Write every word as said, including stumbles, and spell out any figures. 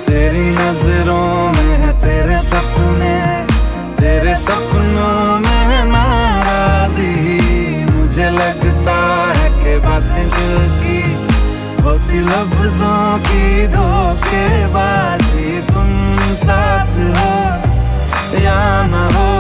तेरी नजरों में है तेरे सपने, तेरे सपनों में है नाराजी। मुझे लगता है कि बातें दिल की होती लफ्जों की धोखे